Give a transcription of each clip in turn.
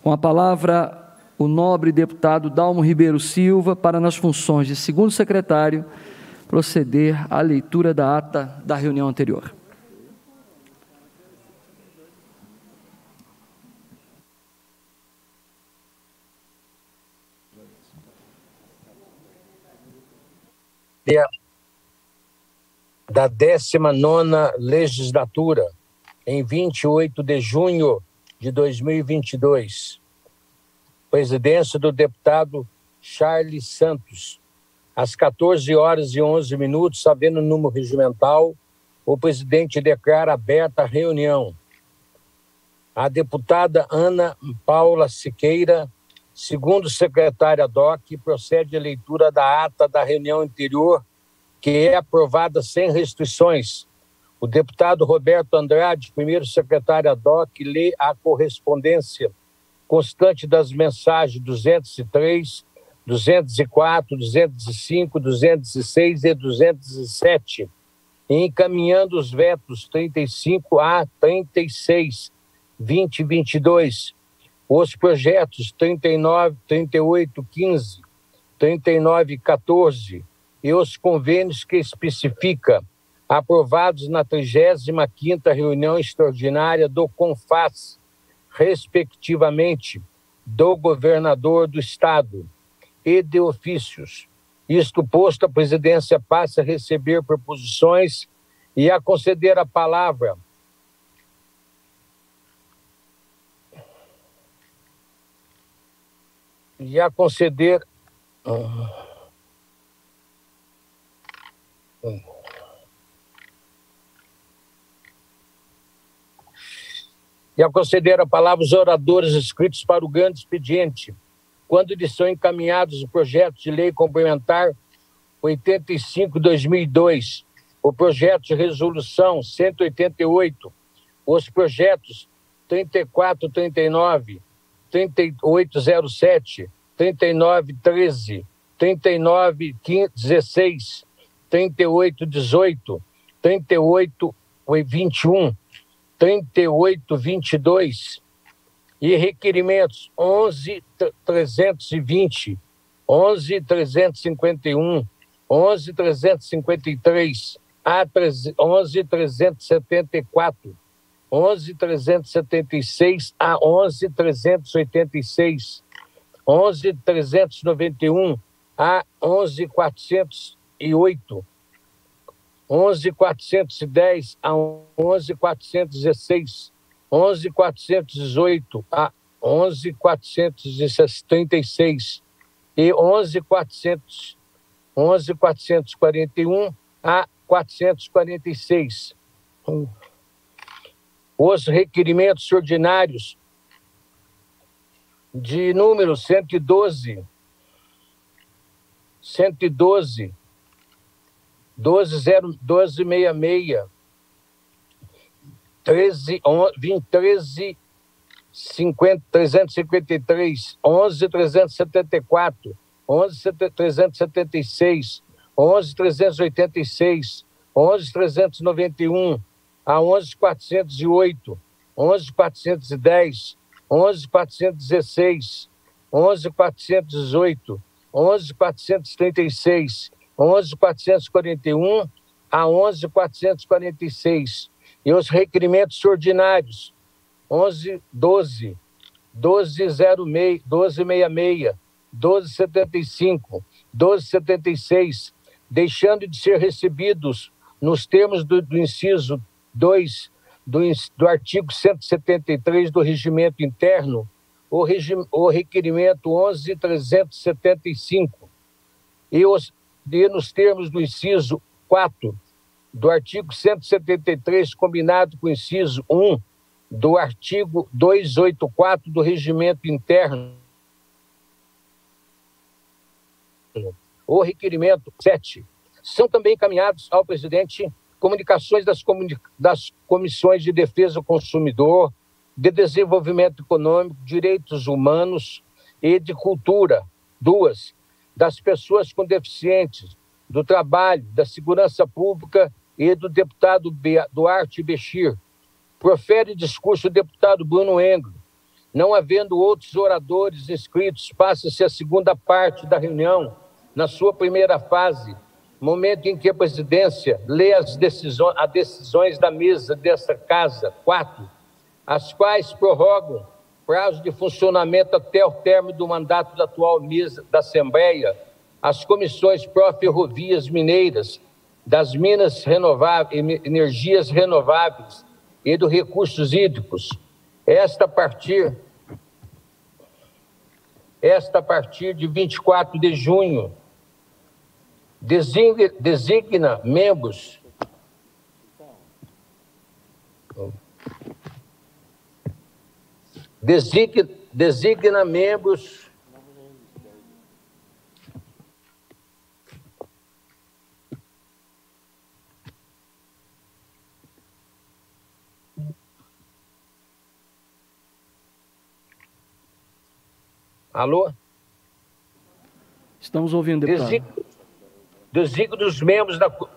Com a palavra, o nobre deputado Dalmo Ribeiro Silva, para, nas funções de segundo secretário, proceder à leitura da ata da reunião anterior. Da 19ª legislatura, em 28 de junho de 2022. Presidência do deputado Charles Santos. Às 14h11, sabendo o número regimental, o presidente declara aberta a reunião. A deputada Ana Paula Siqueira, segundo secretária DOC, procede à leitura da ata da reunião anterior, que é aprovada sem restrições. O deputado Roberto Andrade, primeiro secretário DOC, lê a correspondência constante das mensagens 203, 204, 205, 206 e 207, encaminhando os vetos 35 a 36, 20 e 22, os projetos 39, 38, 15, 39 e 14, e os convênios que especifica, aprovados na 35ª reunião extraordinária do CONFAS, respectivamente, do governador do Estado e de ofícios. Isto posto, a presidência passa a receber proposições e a conceder a palavra aos oradores inscritos para o grande expediente, quando lhes são encaminhados os projetos de lei complementar 85/2002, o projeto de resolução 188, os projetos 3439, 3807, 3913, 3916, 3818, 3821, 3822 e requerimentos 11.320, 11.351, 11.353, 11.374, 11.376 a 11.386, 11.391 a 11.408, 11.410 a 11.416, 11.418 a 11.436 e 11.441 a 446. Os requerimentos ordinários de número 112, 1266, 353, 11.374, 11.376, 11.386, 11.391 a 11.408, 11.410, 11.416, 11.418, 11.436, 11.441 a 11.446. E os requerimentos ordinários 11.12, 12.06, 12.66, 12.75, 12.76, deixando de ser recebidos nos termos do inciso 2 do artigo 173 do Regimento Interno, o requerimento 11.375 e nos termos do inciso 4 do artigo 173, combinado com o inciso 1 do artigo 284 do Regimento Interno, o requerimento 7. São também encaminhados ao presidente comunicações das comissões de defesa do consumidor, de desenvolvimento econômico, direitos humanos e de cultura, 2, das pessoas com deficientes, do trabalho, da segurança pública e do deputado Duarte Bechir. Profere discurso o deputado Bruno Engel, Não havendo outros oradores inscritos, passa-se a segunda parte da reunião, na sua primeira fase, momento em que a presidência lê as decisões da mesa desta casa, 4, as quais prorrogam prazo de funcionamento até o término do mandato da atual mesa da Assembleia, as comissões pró-ferrovias mineiras, das minas renováveis, energias renováveis e dos recursos hídricos. Esta a partir de 24 de junho, designa membros Alô? Estamos ouvindo, deputado. Designa os membros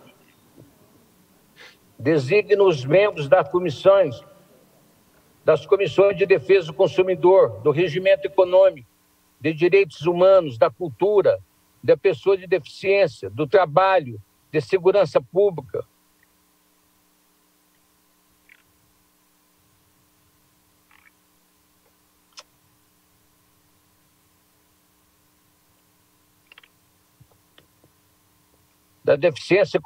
das comissões de defesa do consumidor, do regimento econômico, de direitos humanos, da cultura, da pessoa de deficiência, do trabalho, de segurança pública. Da deficiência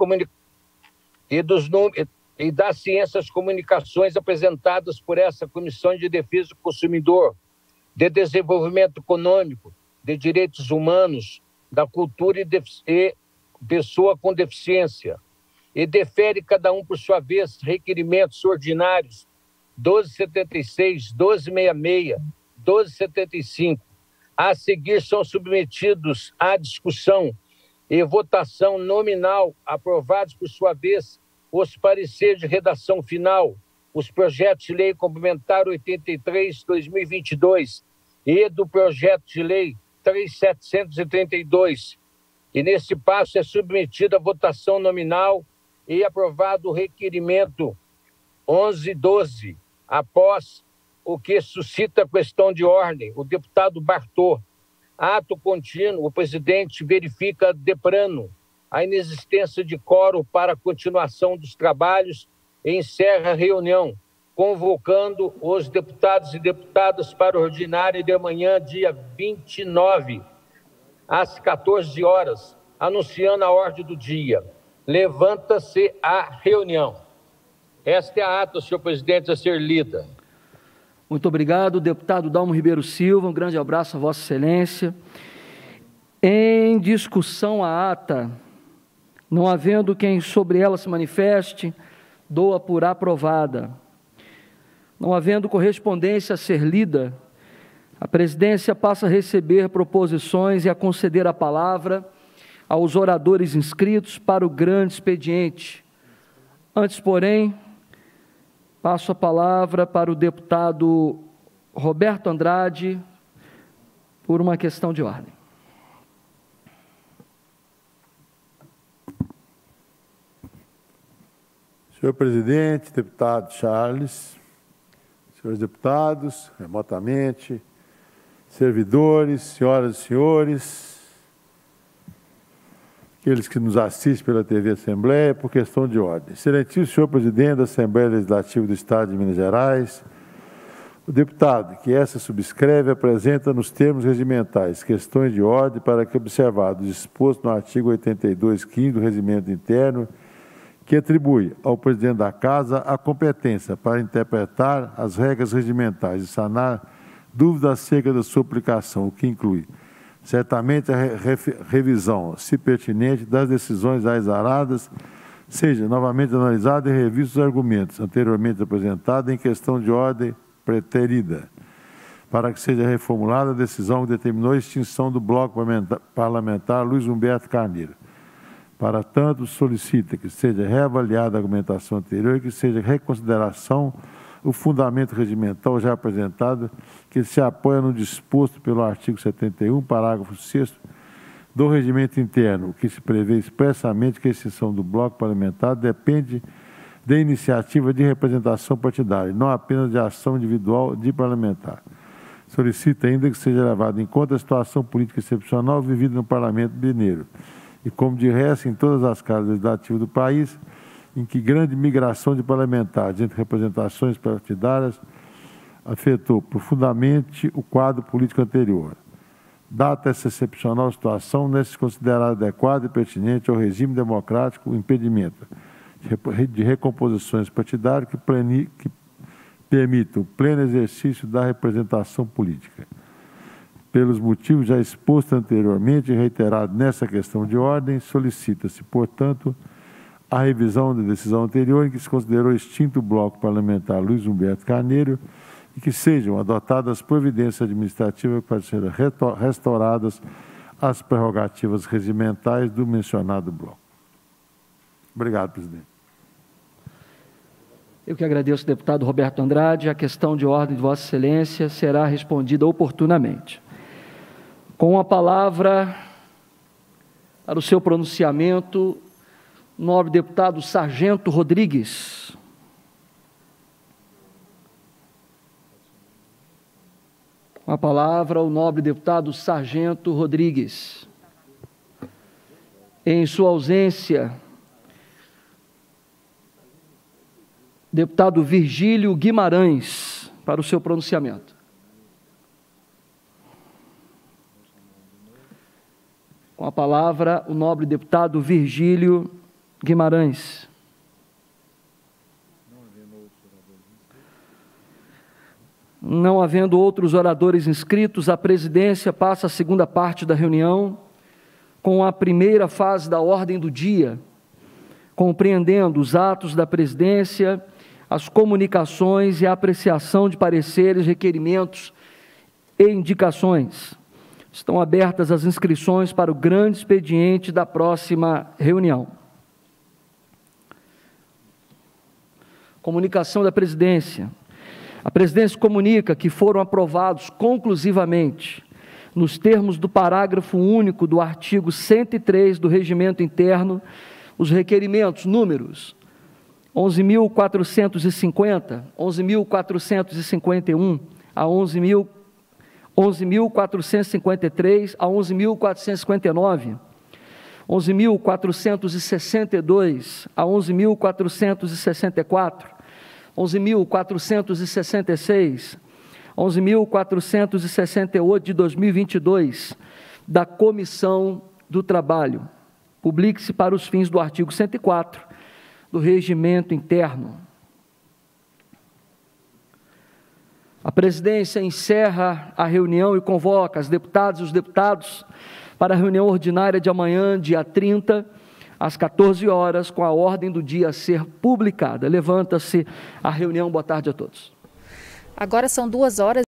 e das ciências comunicações apresentadas por essa Comissão de Defesa do Consumidor, de Desenvolvimento Econômico, de Direitos Humanos, da Cultura e pessoa com deficiência, e defere cada um, por sua vez, requerimentos ordinários 1276, 1266, 1275. A seguir são submetidos à discussão e votação nominal, aprovados, por sua vez, os pareceres de redação final, os projetos de lei complementar 83/2022 e do projeto de lei 3732. E, nesse passo, é submetido à votação nominal e aprovado o requerimento 1112, após o que suscita a questão de ordem, o deputado Bartô. Ato contínuo, o presidente verifica de plano a inexistência de quórum para a continuação dos trabalhos e encerra a reunião, convocando os deputados e deputadas para o ordinário de amanhã, dia 29, às 14 horas, anunciando a ordem do dia. Levanta-se a reunião. Esta é a ata, senhor presidente, a ser lida. Muito obrigado, deputado Dalmo Ribeiro Silva, um grande abraço a Vossa Excelência. Em discussão a ata, não havendo quem sobre ela se manifeste, dou-a por aprovada. Não havendo correspondência a ser lida, a presidência passa a receber proposições e a conceder a palavra aos oradores inscritos para o grande expediente. Antes, porém, passo a palavra para o deputado Roberto Andrade, por uma questão de ordem. Senhor presidente, deputado Charles, senhores deputados, remotamente, servidores, senhoras e senhores, aqueles que nos assistem pela TV Assembleia, por questão de ordem. Excelentíssimo senhor presidente da Assembleia Legislativa do Estado de Minas Gerais, o deputado que essa subscreve apresenta nos termos regimentais questões de ordem para que, observado o disposto no artigo 82.15 do Regimento Interno, que atribui ao presidente da Casa a competência para interpretar as regras regimentais e sanar dúvidas acerca da sua aplicação, o que inclui certamente a revisão, se pertinente, das decisões exaradas, seja novamente analisado e revisto os argumentos anteriormente apresentados em questão de ordem preterida, para que seja reformulada a decisão que determinou a extinção do bloco parlamentar Luiz Humberto Carneiro. Para tanto, solicita que seja reavaliada a argumentação anterior e que seja reconsideração o fundamento regimental já apresentado, que se apoia no disposto pelo artigo 71, parágrafo 6º do Regimento Interno, que se prevê expressamente que a extinção do bloco parlamentar depende da iniciativa de representação partidária, não apenas de ação individual de parlamentar. Solicita ainda que seja levada em conta a situação política excepcional vivida no Parlamento Mineiro e, como de resto, em todas as casas legislativas do país, em que grande migração de parlamentares entre representações partidárias afetou profundamente o quadro político anterior. Data essa excepcional situação, não se considerar adequada e pertinente ao regime democrático o impedimento de recomposições partidárias que permitam o pleno exercício da representação política. Pelos motivos já expostos anteriormente e reiterados nessa questão de ordem, solicita-se, portanto, a revisão da decisão anterior em que se considerou extinto o bloco parlamentar Luiz Humberto Carneiro e que sejam adotadas providências administrativas para serem restauradas as prerrogativas regimentais do mencionado bloco. Obrigado, presidente. Eu que agradeço, deputado Roberto Andrade. A questão de ordem de Vossa Excelência será respondida oportunamente. Com a palavra, para o seu pronunciamento, o nobre deputado Sargento Rodrigues. Com a palavra, o nobre deputado Sargento Rodrigues. Em sua ausência, deputado Virgílio Guimarães, para o seu pronunciamento. Com a palavra, o nobre deputado Virgílio Guimarães. Não havendo outros oradores inscritos, a presidência passa a segunda parte da reunião com a primeira fase da ordem do dia, compreendendo os atos da presidência, as comunicações e a apreciação de pareceres, requerimentos e indicações. Estão abertas as inscrições para o grande expediente da próxima reunião. Comunicação da presidência. A presidência comunica que foram aprovados conclusivamente, nos termos do parágrafo único do artigo 103 do Regimento Interno, os requerimentos números 11.450, 11.451 a 11.453 a 11.459, 11.462 a 11.464, 11.466, 11.468 de 2022, da Comissão do Trabalho. Publique-se para os fins do artigo 104 do Regimento Interno. A presidência encerra a reunião e convoca as deputadas e os deputados para a reunião ordinária de amanhã, dia 30, às 14 horas, com a ordem do dia a ser publicada. Levanta-se a reunião. Boa tarde a todos. Agora são 2 horas.